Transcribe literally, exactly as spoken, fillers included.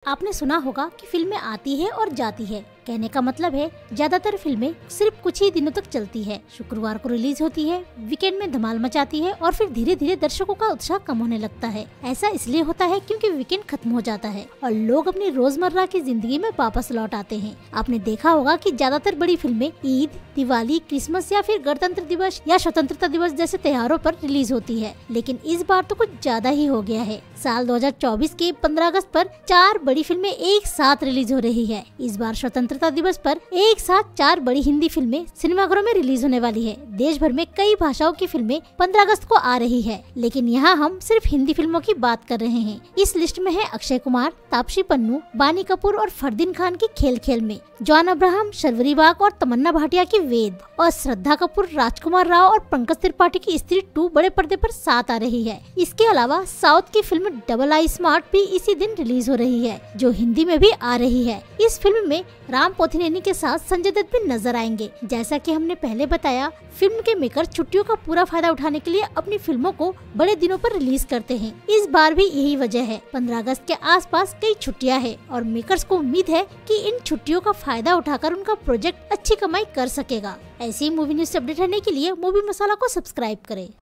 आपने सुना होगा कि फिल्में आती है और जाती है। कहने का मतलब है ज्यादातर फिल्में सिर्फ कुछ ही दिनों तक चलती है, शुक्रवार को रिलीज होती है, वीकेंड में धमाल मचाती है और फिर धीरे धीरे दर्शकों का उत्साह कम होने लगता है। ऐसा इसलिए होता है क्योंकि वीकेंड खत्म हो जाता है और लोग अपनी रोजमर्रा की जिंदगी में वापस लौट आते हैं। आपने देखा होगा कि ज्यादातर बड़ी फिल्में ईद, दिवाली, क्रिसमस या फिर गणतंत्र दिवस या स्वतंत्रता दिवस जैसे त्योहारों पर रिलीज होती है, लेकिन इस बार तो कुछ ज्यादा ही हो गया है। साल दो हज़ार चौबीस के पंद्रह अगस्त पर चार बड़ी फिल्में एक साथ रिलीज हो रही है। इस बार स्वतंत्रता दिवस पर एक साथ चार बड़ी हिंदी फिल्में सिनेमाघरों में रिलीज होने वाली है। देश भर में कई भाषाओं की फिल्में पंद्रह अगस्त को आ रही है, लेकिन यहाँ हम सिर्फ हिंदी फिल्मों की बात कर रहे हैं। इस लिस्ट में है अक्षय कुमार, तापसी पन्नू, बानी कपूर और फरदीन खान की खेल खेल में, जॉन अब्राहम, शर्वरी बाग और तमन्ना भाटिया की वेद, और श्रद्धा कपूर, राजकुमार राव और पंकज त्रिपाठी की स्त्री टू बड़े पर्दे पर साथ आ रही है। इसके अलावा साउथ की फिल्म डबल आई स्मार्ट भी इसी दिन रिलीज हो रही है, जो हिंदी में भी आ रही है। इस फिल्म में राम पोथिनेनी के साथ संजय दत्त भी नजर आएंगे। जैसा कि हमने पहले बताया, फिल्म के मेकर छुट्टियों का पूरा फायदा उठाने के लिए अपनी फिल्मों को बड़े दिनों पर रिलीज करते हैं। इस बार भी यही वजह है। पंद्रह अगस्त के आसपास कई छुट्टियां हैं और मेकर्स को उम्मीद है कि इन छुट्टियों का फायदा उठाकर उनका प्रोजेक्ट अच्छी कमाई कर सकेगा। ऐसी मूवी न्यूज अपडेट रहने के लिए मूवी मसाला को सब्सक्राइब करें।